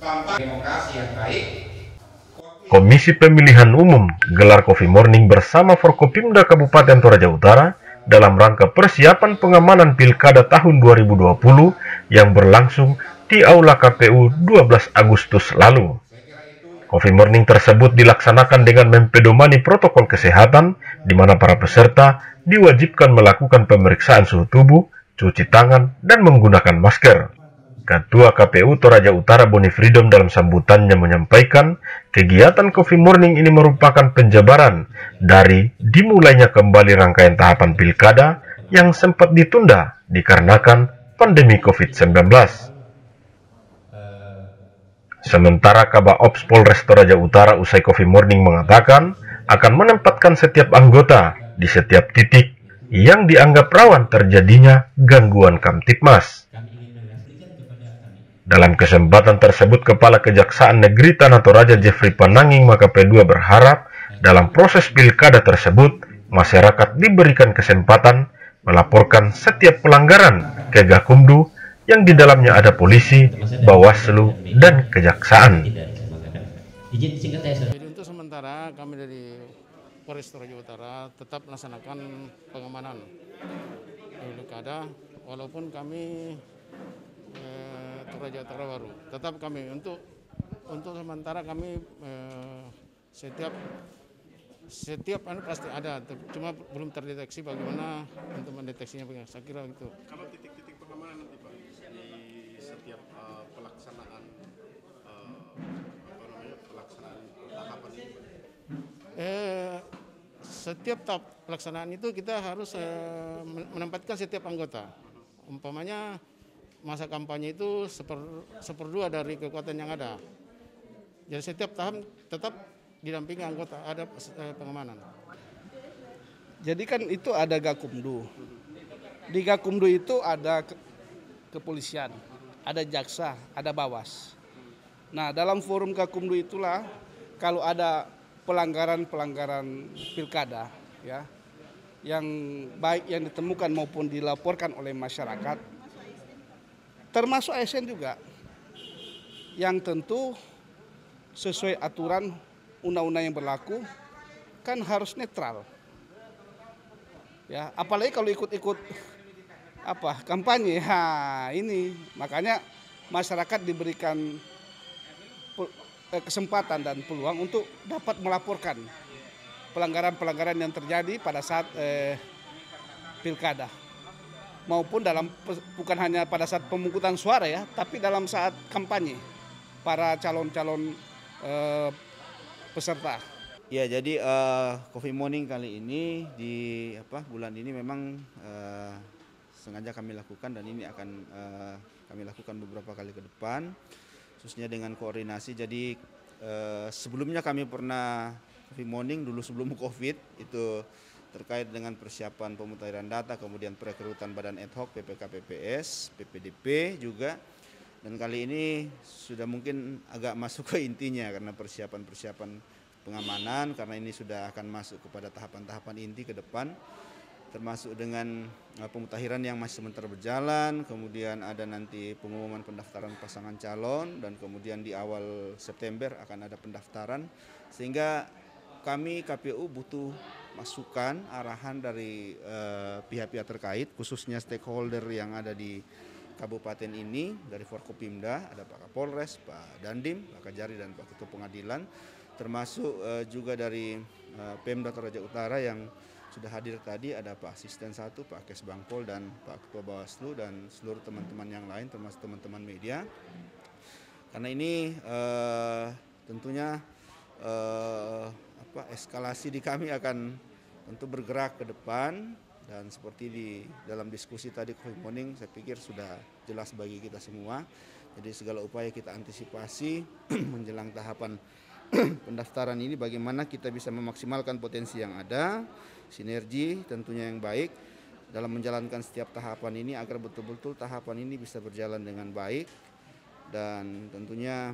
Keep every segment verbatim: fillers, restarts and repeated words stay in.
demokrasi yang baik. Komisi Pemilihan Umum gelar Coffee Morning bersama Forkopimda Kabupaten Toraja Utara dalam rangka persiapan pengamanan Pilkada tahun dua ribu dua puluh yang berlangsung di Aula K P U dua belas Agustus lalu. Coffee Morning tersebut dilaksanakan dengan mempedomani protokol kesehatan, di mana para peserta diwajibkan melakukan pemeriksaan suhu tubuh, cuci tangan, dan menggunakan masker. Ketua K P U Toraja Utara Boni Freedom dalam sambutannya menyampaikan kegiatan Coffee Morning ini merupakan penjabaran dari dimulainya kembali rangkaian tahapan pilkada yang sempat ditunda dikarenakan pandemi covid sembilan belas. Sementara Kabak Ops Polres Toraja Utara usai Coffee Morning mengatakan akan menempatkan setiap anggota di setiap titik yang dianggap rawan terjadinya gangguan Kamtipmas. Dalam kesempatan tersebut, Kepala Kejaksaan Negeri Tanah Toraja Jeffrey Pananging Maka P dua berharap dalam proses pilkada tersebut, masyarakat diberikan kesempatan melaporkan setiap pelanggaran ke Gakumdu yang di dalamnya ada polisi, Bawaslu, dan Kejaksaan. Jadi untuk sementara kami dari Polres Toraja Utara tetap melaksanakan pengamanan pilkada, walaupun kami eh, Toraja Utara baru. Tetap kami untuk untuk sementara kami eh, setiap setiap anu pasti ada, cuma belum terdeteksi bagaimana untuk mendeteksinya. Saya kira gitu. Kalau titik-titik pengamanan nanti Pak di setiap uh, pelaksanaan uh, apa namanya pelaksanaan tahapan ini. Eh, setiap tahap pelaksanaan itu kita harus eh, menempatkan setiap anggota. Umpamanya masa kampanye itu seper, seperdua dari kekuatan yang ada. Jadi setiap tahap tetap didampingi anggota, ada eh, pengamanan. Jadi kan itu ada Gakumdu. Di Gakumdu itu ada ke, kepolisian, ada jaksa, ada bawas. Nah, dalam forum Gakumdu itulah kalau ada pelanggaran-pelanggaran pilkada ya yang baik yang ditemukan maupun dilaporkan oleh masyarakat, termasuk A S N juga, yang tentu sesuai aturan undang-undang yang berlaku kan harus netral. Ya, apalagi kalau ikut-ikut apa kampanye, ha, ini makanya masyarakat diberikan kesempatan dan peluang untuk dapat melaporkan pelanggaran-pelanggaran yang terjadi pada saat eh, pilkada, maupun dalam bukan hanya pada saat pemungutan suara ya, tapi dalam saat kampanye para calon-calon eh, peserta. Ya, jadi uh, Coffee Morning kali ini di apa bulan ini memang uh, sengaja kami lakukan, dan ini akan uh, kami lakukan beberapa kali ke depan, khususnya dengan koordinasi. Jadi uh, sebelumnya kami pernah Coffee Morning dulu sebelum Covid itu terkait dengan persiapan pemutahiran data, kemudian perekrutan badan ad hoc, P P K P P S, P P D P juga. Dan kali ini sudah mungkin agak masuk ke intinya karena persiapan-persiapan pengamanan, karena ini sudah akan masuk kepada tahapan-tahapan inti ke depan, termasuk dengan pemutakhiran yang masih sementara berjalan, kemudian ada nanti pengumuman pendaftaran pasangan calon, dan kemudian di awal September akan ada pendaftaran, sehingga kami K P U butuh masukan, arahan dari pihak-pihak eh, terkait, khususnya stakeholder yang ada di kabupaten ini, dari Forkopimda, ada Pak Kapolres, Pak Dandim, Pak Kajari, dan Pak Ketua Pengadilan, termasuk uh, juga dari uh, Pemda Toraja Utara yang sudah hadir tadi, ada Pak Asisten satu, Pak Kes Bangpol, dan Pak Ketua Bawaslu, dan seluruh teman-teman yang lain, termasuk teman-teman media. Karena ini uh, tentunya uh, apa, eskalasi di kami akan tentu bergerak ke depan, dan seperti di dalam diskusi tadi Coffee Morning, saya pikir sudah jelas bagi kita semua. Jadi segala upaya kita antisipasi menjelang tahapan pendaftaran ini, bagaimana kita bisa memaksimalkan potensi yang ada, sinergi tentunya yang baik dalam menjalankan setiap tahapan ini agar betul-betul tahapan ini bisa berjalan dengan baik. Dan tentunya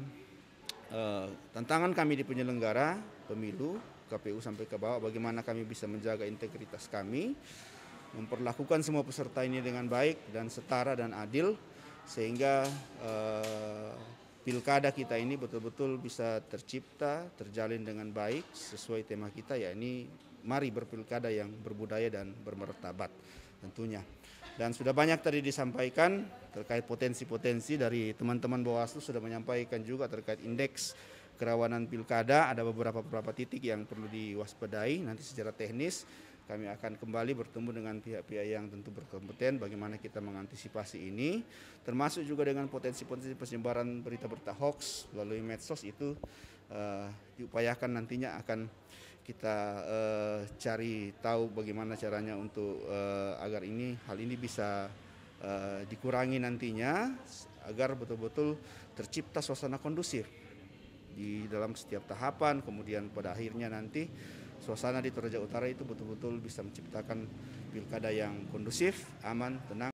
eh, tantangan kami di penyelenggara pemilu K P U sampai ke bawah, bagaimana kami bisa menjaga integritas kami, memperlakukan semua peserta ini dengan baik dan setara dan adil, sehingga eh, pilkada kita ini betul-betul bisa tercipta, terjalin dengan baik sesuai tema kita, yakni mari berpilkada yang berbudaya dan bermartabat tentunya. Dan sudah banyak tadi disampaikan terkait potensi-potensi dari teman-teman Bawaslu, sudah menyampaikan juga terkait indeks kerawanan pilkada. Ada beberapa beberapa titik yang perlu diwaspadai. Nanti secara teknis kami akan kembali bertemu dengan pihak-pihak yang tentu berkompeten bagaimana kita mengantisipasi ini, termasuk juga dengan potensi-potensi penyebaran berita-berita hoax melalui medsos itu uh, diupayakan nantinya akan kita uh, cari tahu bagaimana caranya untuk uh, agar ini hal ini bisa uh, dikurangi nantinya agar betul-betul tercipta suasana kondusif di dalam setiap tahapan, kemudian pada akhirnya nanti suasana di Toraja Utara itu betul-betul bisa menciptakan pilkada yang kondusif, aman, tenang.